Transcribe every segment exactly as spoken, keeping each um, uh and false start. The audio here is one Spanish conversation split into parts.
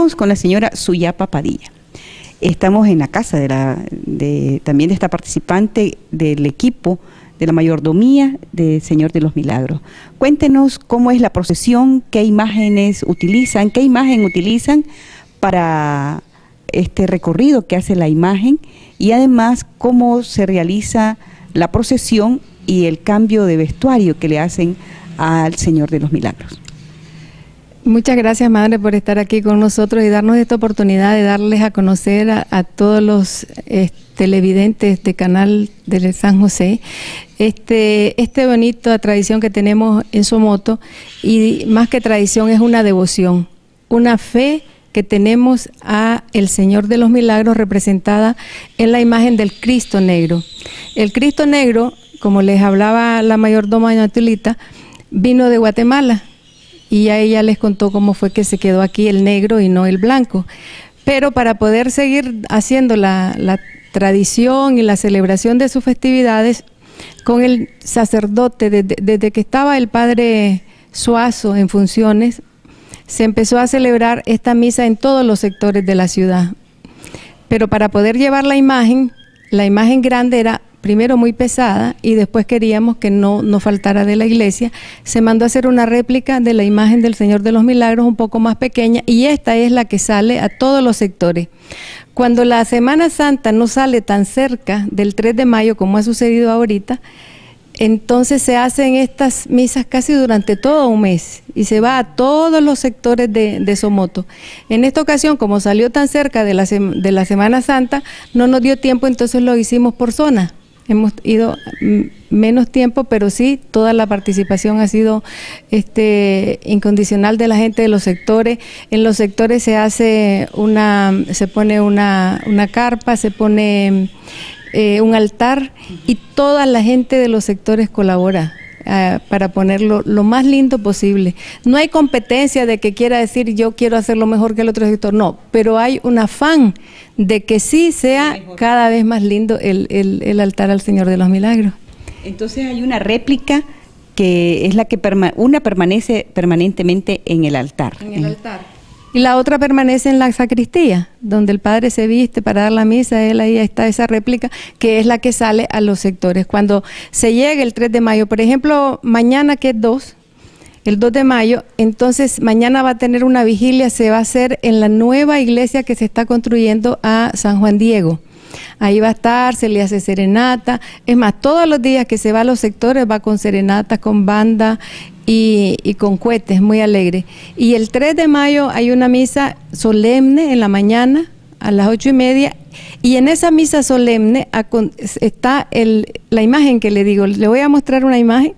Estamos con la señora Suyapa Padilla. Estamos en la casa de la, de, también de esta participante del equipo de la mayordomía del Señor de los Milagros. Cuéntenos cómo es la procesión, qué imágenes utilizan, qué imagen utilizan para este recorrido que hace la imagen y además cómo se realiza la procesión y el cambio de vestuario que le hacen al Señor de los Milagros. Muchas gracias, Madre, por estar aquí con nosotros y darnos esta oportunidad de darles a conocer a, a todos los eh, televidentes de Canal de San José este, este bonita tradición que tenemos en Somoto, y más que tradición es una devoción, una fe que tenemos a el Señor de los Milagros representada en la imagen del Cristo Negro. El Cristo Negro, como les hablaba la mayordoma doña Tulita, vino de Guatemala, y a ella les contó cómo fue que se quedó aquí el negro y no el blanco. Pero para poder seguir haciendo la, la tradición y la celebración de sus festividades, con el sacerdote, desde, desde que estaba el padre Suazo en funciones, se empezó a celebrar esta misa en todos los sectores de la ciudad. Pero para poder llevar la imagen, la imagen grande era primero muy pesada y después queríamos que no, no faltara de la iglesia. Se mandó a hacer una réplica de la imagen del Señor de los Milagros un poco más pequeña, y esta es la que sale a todos los sectores. Cuando la Semana Santa no sale tan cerca del tres de mayo como ha sucedido ahorita, entonces se hacen estas misas casi durante todo un mes y se va a todos los sectores de, de Somoto. En esta ocasión, como salió tan cerca de la, de la Semana Santa, no nos dio tiempo, entonces lo hicimos por zona. Hemos ido menos tiempo, pero sí, toda la participación ha sido este, incondicional de la gente de los sectores. En los sectores se hace una, se pone una, una carpa, se pone eh, un altar, y toda la gente de los sectores colabora Uh, para ponerlo lo más lindo posible. No hay competencia de que quiera decir yo quiero hacerlo mejor que el otro sector, no, pero hay un afán de que sí sea cada vez más lindo el, el, el altar al Señor de los Milagros. Entonces hay una réplica que es la que perma una permanece permanentemente en el altar. En el altar. Y la otra permanece en la sacristía, donde el Padre se viste para dar la misa. Él ahí está esa réplica, que es la que sale a los sectores. Cuando se llegue el tres de mayo, por ejemplo, mañana que es dos, el dos de mayo, entonces mañana va a tener una vigilia, se va a hacer en la nueva iglesia que se está construyendo a San Juan Diego. Ahí va a estar, se le hace serenata, es más, todos los días que se va a los sectores va con serenata, con banda y, y con cohetes, muy alegre. Y el tres de mayo hay una misa solemne en la mañana a las ocho y media, y en esa misa solemne está el, la imagen que le digo. Le voy a mostrar una imagen.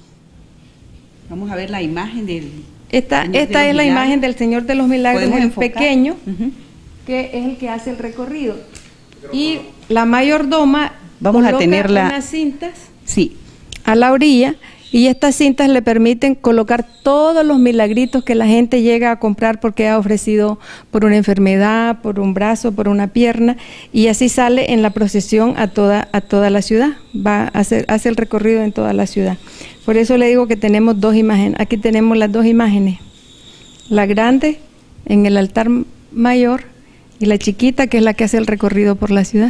Vamos a ver la imagen del Esta, esta es la Milagros. Imagen del Señor de los Milagros en pequeño, uh-huh, que es el que hace el recorrido. Y la mayordoma vamos a tenerla unas cintas, sí, a la orilla, y estas cintas le permiten colocar todos los milagritos que la gente llega a comprar porque ha ofrecido por una enfermedad, por un brazo, por una pierna, y así sale en la procesión a toda, a toda la ciudad. Va a hacer, hace el recorrido en toda la ciudad. Por eso le digo que tenemos dos imágenes. Aquí tenemos las dos imágenes, la grande en el altar mayor y la chiquita, que es la que hace el recorrido por la ciudad.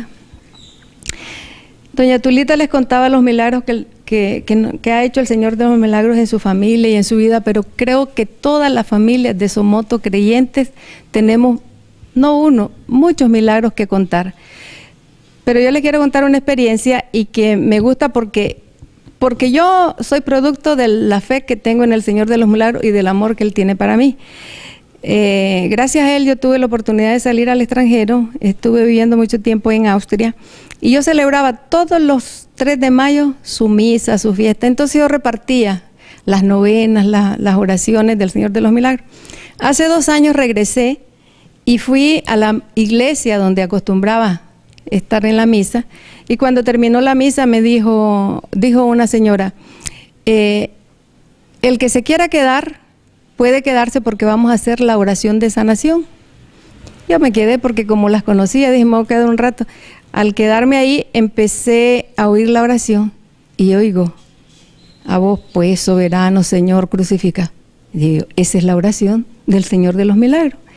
Doña Tulita les contaba los milagros que, que, que, que ha hecho el Señor de los Milagros en su familia y en su vida, pero creo que todas las familias de Somoto creyentes tenemos, no uno, muchos milagros que contar. Pero yo les quiero contar una experiencia y que me gusta porque, porque yo soy producto de la fe que tengo en el Señor de los Milagros y del amor que Él tiene para mí. Eh, gracias a él yo tuve la oportunidad de salir al extranjero, estuve viviendo mucho tiempo en Austria, y yo celebraba todos los tres de mayo su misa, su fiesta. Entonces yo repartía las novenas, la, las oraciones del Señor de los Milagros. Hace dos años regresé y fui a la iglesia donde acostumbraba estar en la misa, y cuando terminó la misa me dijo, dijo una señora, eh, el que se quiera quedar puede quedarse porque vamos a hacer la oración de sanación. Yo me quedé porque como las conocía, dije, me voy a quedar un rato. Al quedarme ahí, empecé a oír la oración y oigo, a vos pues, soberano Señor, crucifica. Y digo, esa es la oración del Señor de los Milagros.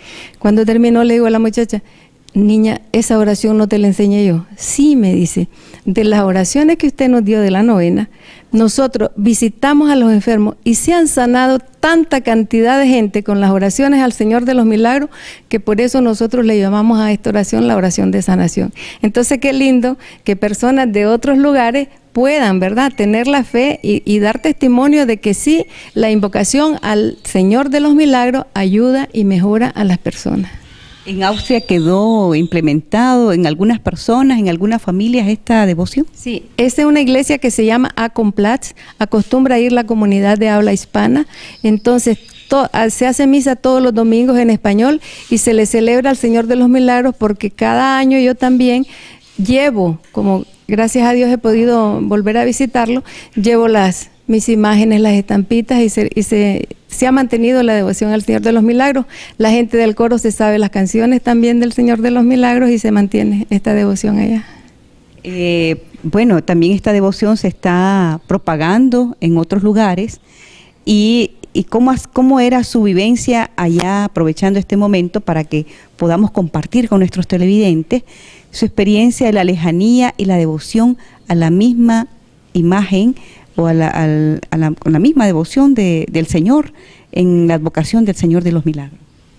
Cuando terminó le digo a la muchacha, niña, esa oración no te la enseñé yo. Sí, me dice, de las oraciones que usted nos dio de la novena, nosotros visitamos a los enfermos y se han sanado tanta cantidad de gente con las oraciones al Señor de los Milagros, que por eso nosotros le llamamos a esta oración la oración de sanación. Entonces qué lindo que personas de otros lugares puedan, ¿verdad?, tener la fe y, y dar testimonio de que sí, la invocación al Señor de los Milagros ayuda y mejora a las personas. ¿En Austria quedó implementado en algunas personas, en algunas familias esta devoción? Sí, esta es una iglesia que se llama Acomplatz, acostumbra a ir la comunidad de habla hispana, entonces to, se hace misa todos los domingos en español y se le celebra al Señor de los Milagros, porque cada año yo también llevo, como gracias a Dios he podido volver a visitarlo, llevo las mis imágenes, las estampitas, y, se, y se, se ha mantenido la devoción al Señor de los Milagros. La gente del coro se sabe las canciones también del Señor de los Milagros y se mantiene esta devoción allá. Eh, bueno, también esta devoción se está propagando en otros lugares. ¿Y, y cómo, cómo era su vivencia allá, aprovechando este momento para que podamos compartir con nuestros televidentes su experiencia de la lejanía y la devoción a la misma imagen o a la, a la, a la, a la misma devoción de, del Señor en la advocación del Señor de los Milagros?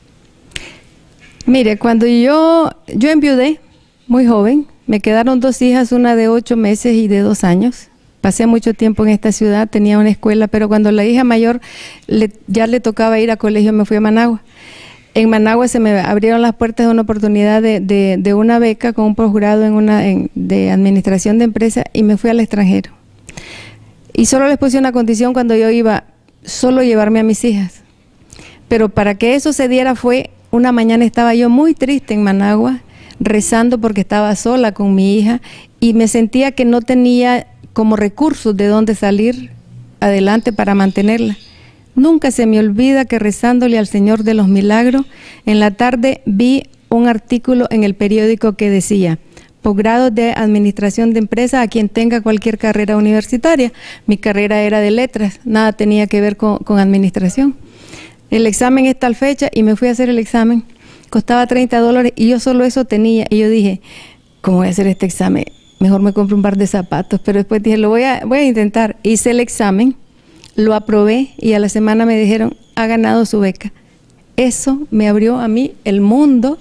Mire, cuando yo, yo enviudé muy joven, me quedaron dos hijas, una de ocho meses y de dos años. Pasé mucho tiempo en esta ciudad, tenía una escuela, pero cuando la hija mayor le, ya le tocaba ir a colegio, me fui a Managua. En Managua se me abrieron las puertas de una oportunidad de, de, de una beca con un posgrado en una, en, de administración de empresas, y me fui al extranjero. Y solo les puse una condición cuando yo iba, solo llevarme a mis hijas. Pero para que eso se diera fue, una mañana estaba yo muy triste en Managua, rezando porque estaba sola con mi hija, y me sentía que no tenía como recursos de dónde salir adelante para mantenerla. Nunca se me olvida que rezándole al Señor de los Milagros, en la tarde vi un artículo en el periódico que decía: posgrado de administración de empresas a quien tenga cualquier carrera universitaria. Mi carrera era de letras, nada tenía que ver con, con administración. El examen es tal fecha y me fui a hacer el examen. Costaba treinta dólares y yo solo eso tenía. Y yo dije, ¿cómo voy a hacer este examen? Mejor me compro un par de zapatos. Pero después dije, lo voy a, voy a intentar. Hice el examen, lo aprobé y a la semana me dijeron, ha ganado su beca. Eso me abrió a mí el mundo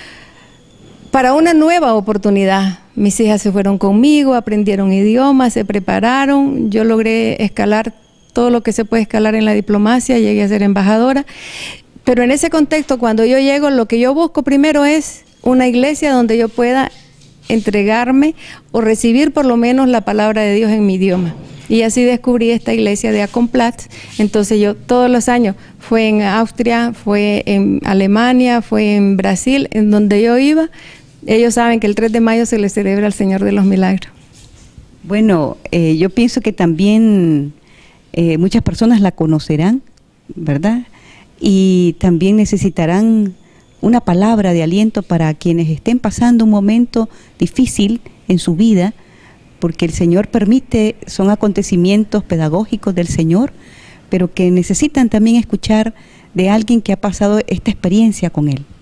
para una nueva oportunidad. Mis hijas se fueron conmigo, aprendieron idiomas, se prepararon, yo logré escalar todo lo que se puede escalar en la diplomacia, llegué a ser embajadora, pero en ese contexto, cuando yo llego, lo que yo busco primero es una iglesia donde yo pueda entregarme o recibir por lo menos la palabra de Dios en mi idioma. Y así descubrí esta iglesia de Acomplatz. Entonces yo todos los años, fue en Austria, fue en Alemania, fue en Brasil, en donde yo iba. Ellos saben que el tres de mayo se le celebra al Señor de los Milagros. Bueno, eh, yo pienso que también eh, muchas personas la conocerán, ¿verdad? Y también necesitarán una palabra de aliento para quienes estén pasando un momento difícil en su vida, porque el Señor permite, son acontecimientos pedagógicos del Señor, pero que necesitan también escuchar de alguien que ha pasado esta experiencia con Él.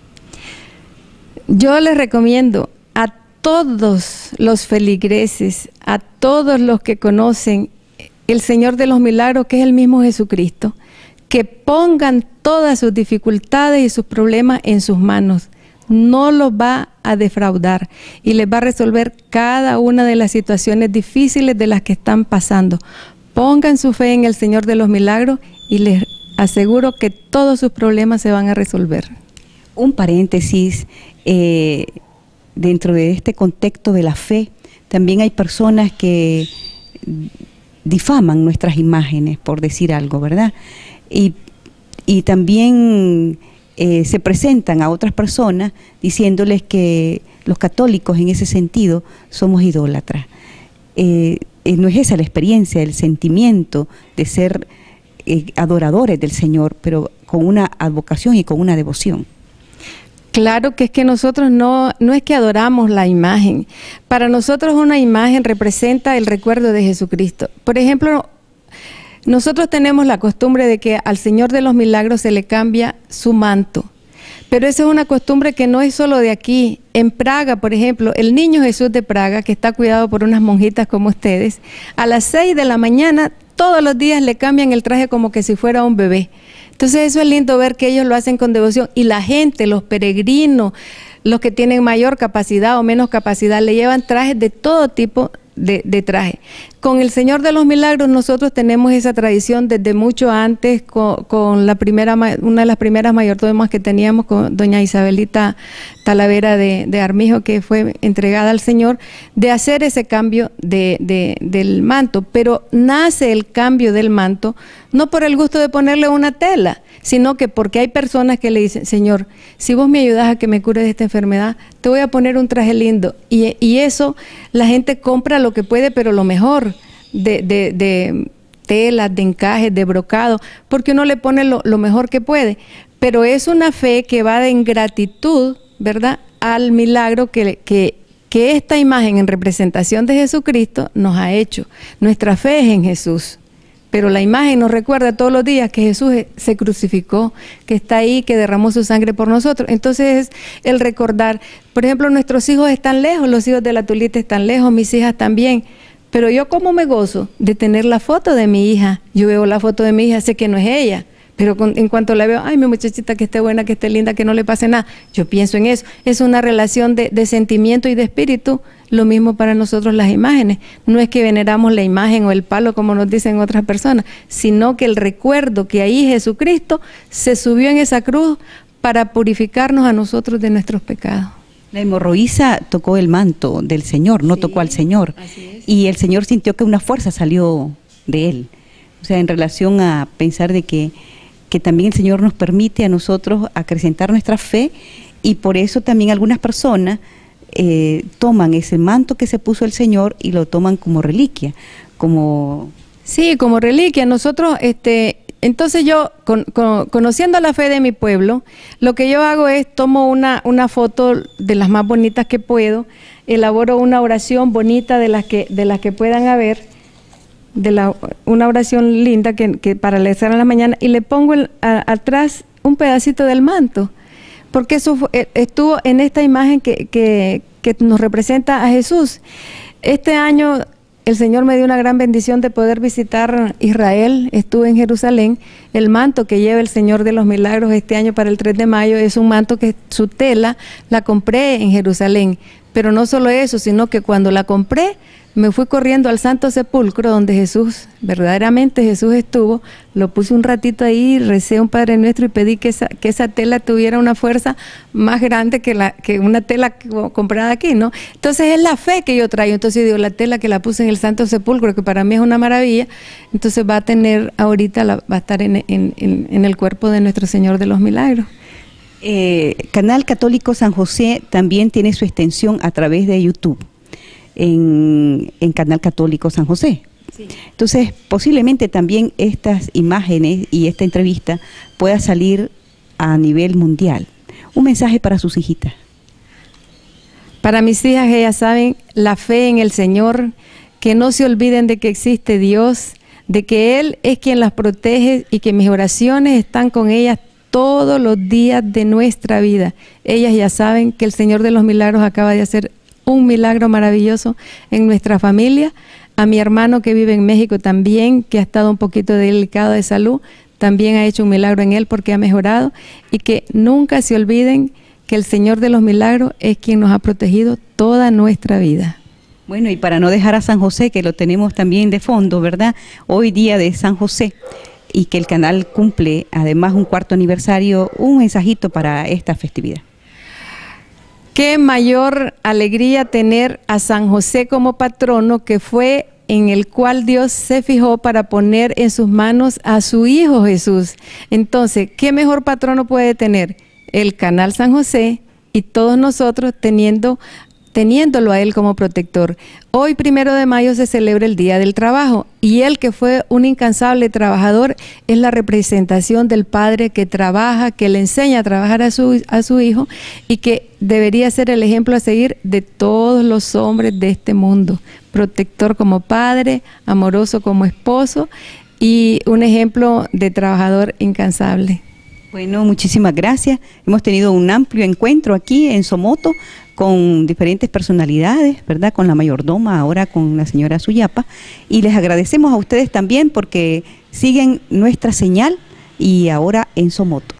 Yo les recomiendo a todos los feligreses, a todos los que conocen el Señor de los Milagros, que es el mismo Jesucristo, que pongan todas sus dificultades y sus problemas en sus manos. No los va a defraudar y les va a resolver cada una de las situaciones difíciles de las que están pasando. Pongan su fe en el Señor de los Milagros y les aseguro que todos sus problemas se van a resolver. Un paréntesis, eh, dentro de este contexto de la fe, también hay personas que difaman nuestras imágenes, por decir algo, ¿verdad? Y, y también eh, se presentan a otras personas diciéndoles que los católicos en ese sentido somos idólatras. Eh, eh, no es esa la experiencia, el sentimiento de ser eh, adoradores del Señor, pero con una advocación y con una devoción. Claro que es que nosotros no, no es que adoramos la imagen. Para nosotros una imagen representa el recuerdo de Jesucristo. Por ejemplo, nosotros tenemos la costumbre de que al Señor de los Milagros se le cambia su manto, Pero esa es una costumbre que no es solo de aquí. En Praga, por ejemplo, el niño Jesús de Praga, que está cuidado por unas monjitas como ustedes, a las seis de la mañana todos los días le cambian el traje como que si fuera un bebé. Entonces eso es lindo ver que ellos lo hacen con devoción, y la gente, los peregrinos, los que tienen mayor capacidad o menos capacidad, le llevan trajes de todo tipo de, de traje. Con el Señor de los Milagros nosotros tenemos esa tradición desde mucho antes, con, con la primera, una de las primeras mayordomas que teníamos, con doña Isabelita Talavera de, de Armijo, que fue entregada al Señor, de hacer ese cambio de, de, del manto. Pero nace el cambio del manto no por el gusto de ponerle una tela, sino que porque hay personas que le dicen: Señor, si vos me ayudas a que me cure de esta enfermedad, te voy a poner un traje lindo. Y, y eso, la gente compra lo que puede, pero lo mejor, de, de, de telas, de encajes, de brocado, porque uno le pone lo, lo mejor que puede. Pero es una fe que va en gratitud, ¿verdad?, al milagro que, que, que esta imagen en representación de Jesucristo nos ha hecho. Nuestra fe es en Jesús, pero la imagen nos recuerda todos los días que Jesús se crucificó, que está ahí, que derramó su sangre por nosotros. Entonces es el recordar. Por ejemplo, nuestros hijos están lejos, los hijos de la Tulita están lejos, mis hijas también. Pero yo cómo me gozo de tener la foto de mi hija. Yo veo la foto de mi hija, sé que no es ella, pero con, en cuanto la veo, ay, mi muchachita, que esté buena, que esté linda, que no le pase nada, yo pienso en eso. Es una relación de, de sentimiento y de espíritu. Lo mismo para nosotros las imágenes. No es que veneramos la imagen o el palo, como nos dicen otras personas, sino que el recuerdo que ahí Jesucristo se subió en esa cruz para purificarnos a nosotros de nuestros pecados. La hemorroísa tocó el manto del Señor, no sí, tocó al Señor. Así es. Y el Señor sintió que una fuerza salió de él. O sea, en relación a pensar de que, que también el Señor nos permite a nosotros acrecentar nuestra fe, y por eso también algunas personas eh, toman ese manto que se puso el Señor y lo toman como reliquia, como... Sí, como reliquia. Nosotros, este... Entonces yo, con, con, conociendo la fe de mi pueblo, lo que yo hago es tomo una, una foto de las más bonitas que puedo, elaboro una oración bonita de las que, de las que puedan haber, de la, una oración linda que, que para leer en la mañana, y le pongo el, a, atrás un pedacito del manto, porque eso fue, estuvo en esta imagen que, que, que nos representa a Jesús. Este año el Señor me dio una gran bendición de poder visitar Israel. Estuve en Jerusalén. El manto que lleva el Señor de los Milagros este año para el tres de mayo es un manto que su tela la compré en Jerusalén. Pero no solo eso, sino que cuando la compré, me fui corriendo al Santo Sepulcro, donde Jesús, verdaderamente Jesús estuvo. Lo puse un ratito ahí, recé un Padre Nuestro y pedí que esa, que esa tela tuviera una fuerza más grande que, la, que una tela comprada aquí, ¿no? Entonces es la fe que yo traigo. Entonces digo, la tela que la puse en el Santo Sepulcro, que para mí es una maravilla, entonces va a tener ahorita, la, va a estar en, en, en, en el cuerpo de nuestro Señor de los Milagros. Eh, Canal Católico San José también tiene su extensión a través de YouTube. En, en Canal Católico San José. Sí. Entonces, posiblemente también estas imágenes y esta entrevista pueda salir a nivel mundial. Un mensaje para sus hijitas. Para mis hijas, ellas saben la fe en el Señor, que no se olviden de que existe Dios, de que Él es quien las protege y que mis oraciones están con ellas todos los días de nuestra vida. Ellas ya saben que el Señor de los Milagros acaba de hacer un milagro maravilloso en nuestra familia. A mi hermano que vive en México también, que ha estado un poquito delicado de salud, también ha hecho un milagro en él porque ha mejorado. Y que nunca se olviden que el Señor de los Milagros es quien nos ha protegido toda nuestra vida. Bueno, y para no dejar a San José, que lo tenemos también de fondo, ¿verdad? Hoy día de San José, y que el canal cumple además un cuarto aniversario, un mensajito para esta festividad. Qué mayor alegría tener a San José como patrono, que fue en el cual Dios se fijó para poner en sus manos a su Hijo Jesús. Entonces, ¿qué mejor patrono puede tener? El canal San José y todos nosotros teniendo, teniéndolo a Él como protector. Hoy, primero de mayo, se celebra el Día del Trabajo, y Él, que fue un incansable trabajador, es la representación del Padre que trabaja, que le enseña a trabajar a su, a su Hijo, y que debería ser el ejemplo a seguir de todos los hombres de este mundo. Protector como padre, amoroso como esposo, y un ejemplo de trabajador incansable. Bueno, muchísimas gracias. Hemos tenido un amplio encuentro aquí en Somoto con diferentes personalidades, ¿verdad? Con la mayordoma, ahora con la señora Suyapa. Y les agradecemos a ustedes también porque siguen nuestra señal y ahora en Somoto.